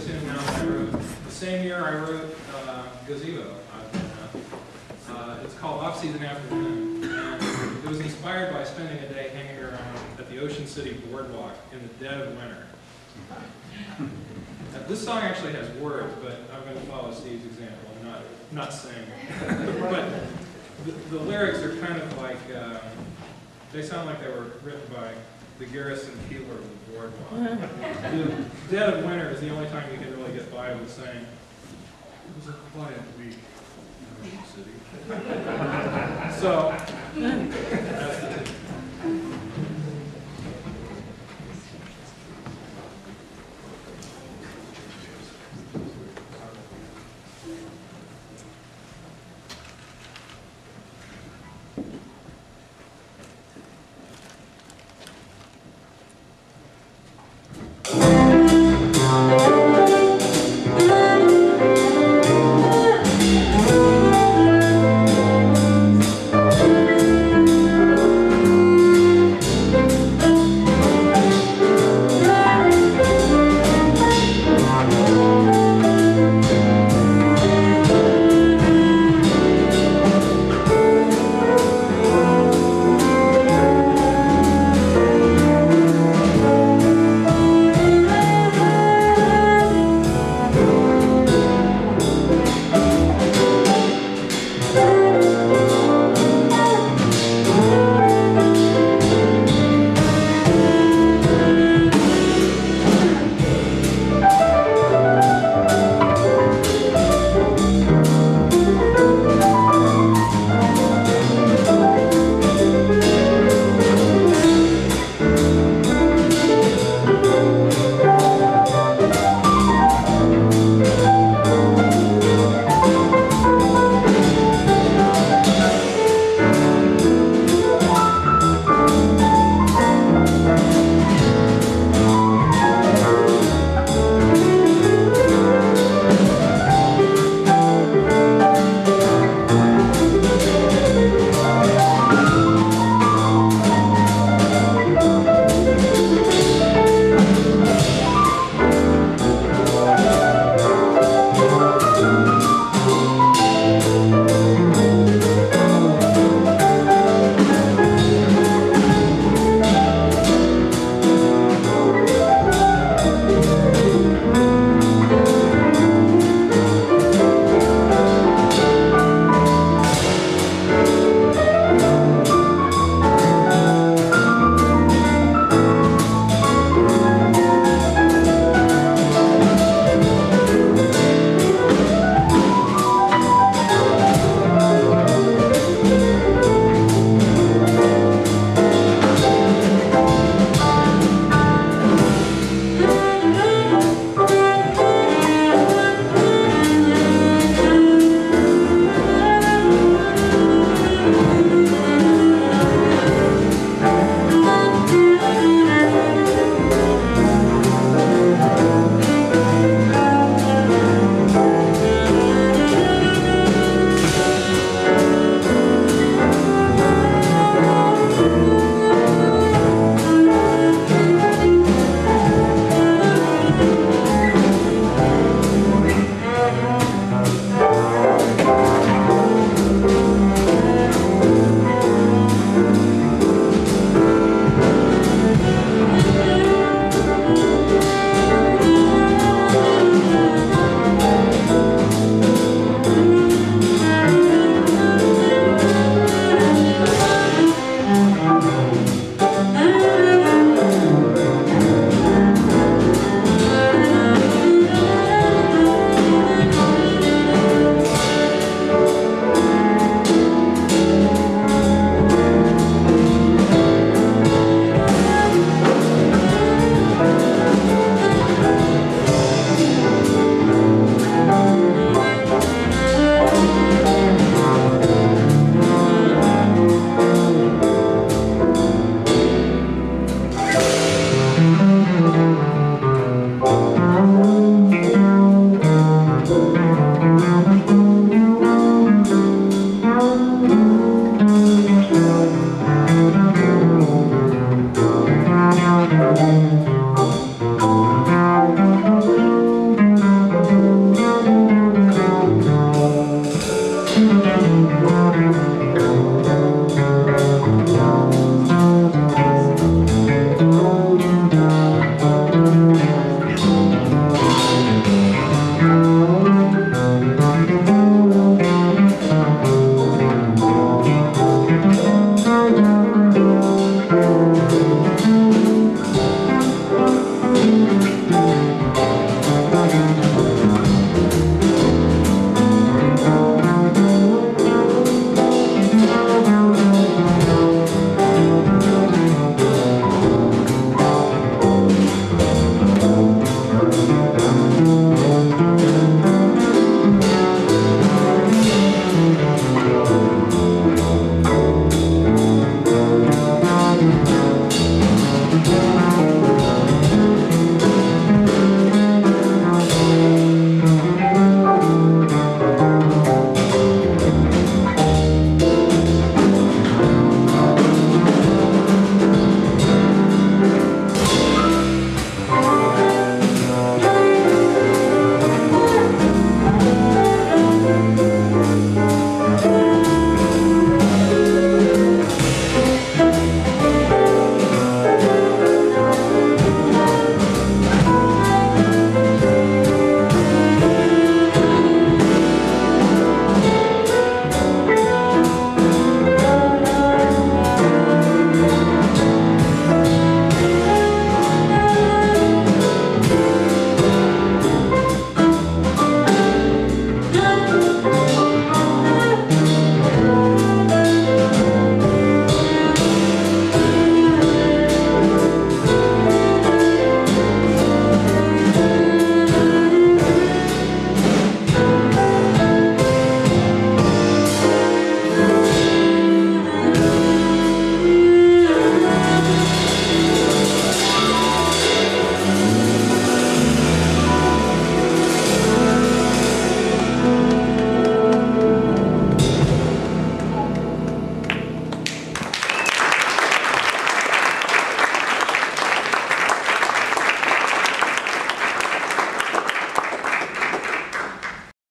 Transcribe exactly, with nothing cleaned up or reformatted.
the tune now that I wrote. The same year I wrote uh, Gazebo. Uh, it's called Off-Season Afternoon, and it was inspired by spending a day hanging around at the Ocean City Boardwalk in the dead of winter. Uh, this song actually has words, but I'm going to follow Steve's example and not, not sing. But the, the lyrics are kind of like, um, they sound like they were written by the Garrison Keillor of the Boardwalk. The dead of winter is the only time you can really get by with saying, it was a quiet week in Ocean City. So, that's the